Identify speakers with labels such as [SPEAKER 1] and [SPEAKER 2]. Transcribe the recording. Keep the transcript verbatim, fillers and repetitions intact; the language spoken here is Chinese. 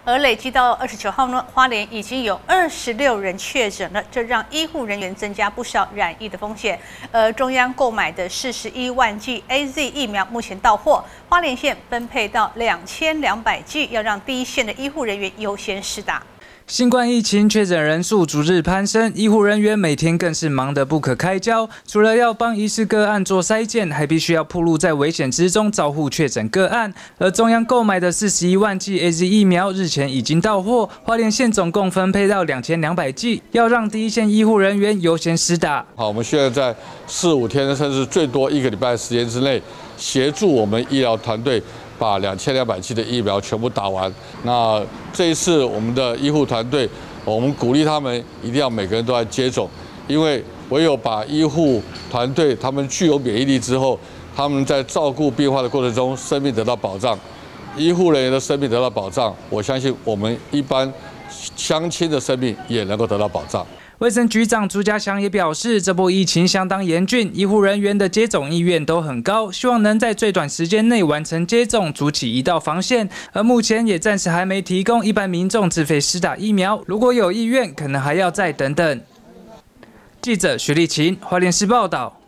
[SPEAKER 1] 而累计到二十九号呢，花莲已经有二十六人确诊了，这让医护人员增加不少染疫的风险。而中央购买的四十一万剂 A Z 疫苗目前到货，花莲县分配到两千两百剂，要让第一线的医护人员优先施打。
[SPEAKER 2] 新冠疫情确诊人数逐日攀升，医护人员每天更是忙得不可开交。除了要帮疑似个案做筛检，还必须要暴露在危险之中照护确诊个案。而中央购买的四十一万剂 A Z 疫苗日前已经到货，花莲县总共分配到两千两百剂，要让第一线医护人员优先施打。
[SPEAKER 3] 好，我们现在在四五天，甚至最多一个礼拜的时间之内，协助我们医疗团队。 把两千两百剂的疫苗全部打完。那这一次我们的医护团队，我们鼓励他们一定要每个人都来接种，因为唯有把医护团队他们具有免疫力之后，他们在照顾病患的过程中，生命得到保障，医护人员的生命得到保障，我相信我们一般乡亲的生命也能够得到保障。
[SPEAKER 2] 卫生局长朱家祥也表示，这波疫情相当严峻，医护人员的接种意愿都很高，希望能在最短时间内完成接种，筑起一道防线。而目前也暂时还没提供一般民众自费施打疫苗，如果有意愿，可能还要再等等。记者徐立琴，花莲市报道。